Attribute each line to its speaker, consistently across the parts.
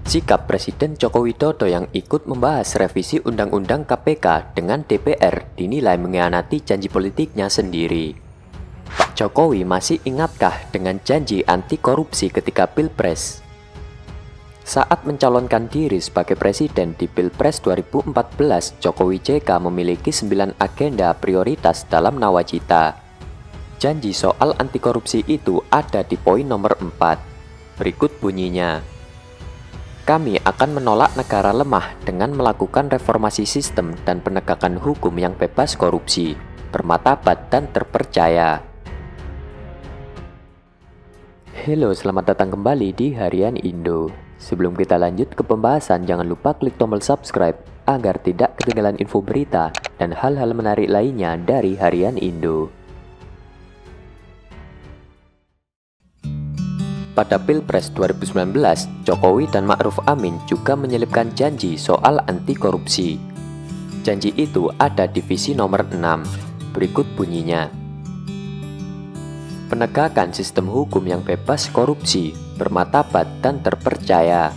Speaker 1: Sikap Presiden Joko Widodo yang ikut membahas revisi Undang-Undang KPK dengan DPR dinilai mengkhianati janji politiknya sendiri. Pak Jokowi masih ingatkah dengan janji anti korupsi ketika Pilpres? Saat mencalonkan diri sebagai presiden di Pilpres 2014, Jokowi JK memiliki 9 agenda prioritas dalam nawacita. Janji soal anti korupsi itu ada di poin nomor 4. Berikut bunyinya. Kami akan menolak negara lemah dengan melakukan reformasi sistem dan penegakan hukum yang bebas korupsi, bermartabat dan terpercaya. Halo, selamat datang kembali di Harian Indo. Sebelum kita lanjut ke pembahasan, jangan lupa klik tombol subscribe agar tidak ketinggalan info berita dan hal-hal menarik lainnya dari Harian Indo. Pada Pilpres 2019, Jokowi dan Ma'ruf Amin juga menyelipkan janji soal anti korupsi. Janji itu ada di visi nomor 6. Berikut bunyinya. Penegakan sistem hukum yang bebas korupsi, bermartabat dan terpercaya.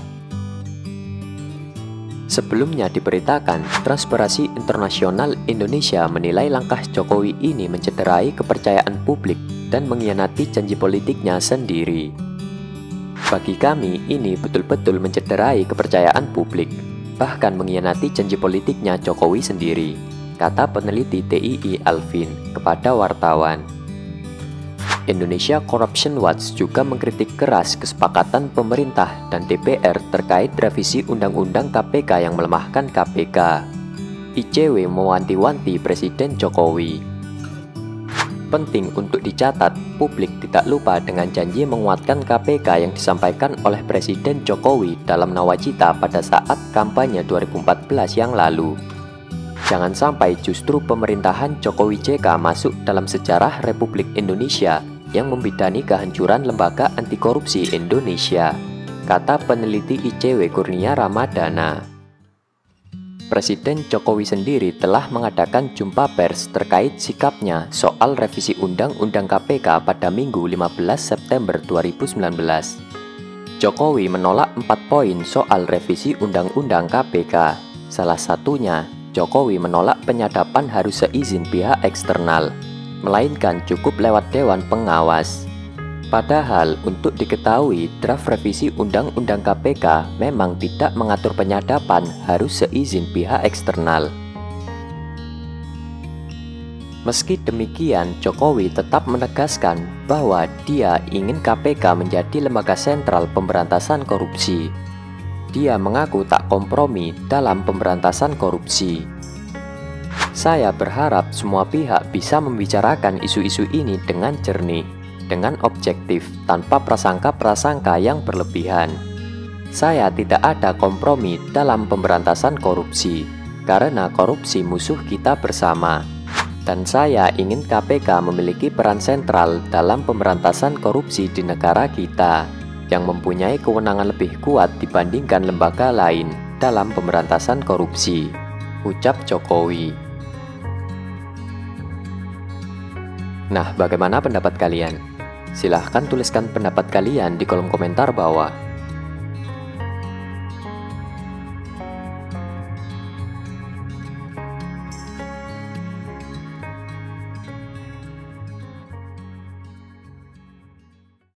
Speaker 1: Sebelumnya diberitakan, Transparansi Internasional Indonesia menilai langkah Jokowi ini mencederai kepercayaan publik dan mengkhianati janji politiknya sendiri. Bagi kami, ini betul-betul mencederai kepercayaan publik, bahkan mengkhianati janji politiknya Jokowi sendiri, kata peneliti TII Alvin kepada wartawan. Indonesia Corruption Watch juga mengkritik keras kesepakatan pemerintah dan DPR terkait revisi Undang-Undang KPK yang melemahkan KPK. ICW mewanti-wanti Presiden Jokowi. Penting untuk dicatat, publik tidak lupa dengan janji menguatkan KPK yang disampaikan oleh Presiden Jokowi dalam nawacita pada saat kampanye 2014 yang lalu. Jangan sampai justru pemerintahan Jokowi JK masuk dalam sejarah Republik Indonesia yang membidani kehancuran lembaga anti korupsi Indonesia, kata peneliti ICW Kurnia Ramadana. Presiden Jokowi sendiri telah mengadakan jumpa pers terkait sikapnya soal revisi Undang-Undang KPK pada Minggu 15 September 2019. Jokowi menolak 4 poin soal revisi Undang-Undang KPK. Salah satunya, Jokowi menolak penyadapan harus seizin pihak eksternal, melainkan cukup lewat Dewan Pengawas. Padahal untuk diketahui, draft revisi Undang-Undang KPK memang tidak mengatur penyadapan harus seizin pihak eksternal. Meski demikian, Jokowi tetap menegaskan bahwa dia ingin KPK menjadi lembaga sentral pemberantasan korupsi. Dia mengaku tak kompromi dalam pemberantasan korupsi. Saya berharap semua pihak bisa membicarakan isu-isu ini dengan jernih, dengan objektif, tanpa prasangka-prasangka yang berlebihan. Saya tidak ada kompromi dalam pemberantasan korupsi, karena korupsi musuh kita bersama. Dan saya ingin KPK memiliki peran sentral dalam pemberantasan korupsi di negara kita, yang mempunyai kewenangan lebih kuat dibandingkan lembaga lain dalam pemberantasan korupsi, ucap Jokowi. Nah, bagaimana pendapat kalian? Silahkan tuliskan pendapat kalian di kolom komentar bawah.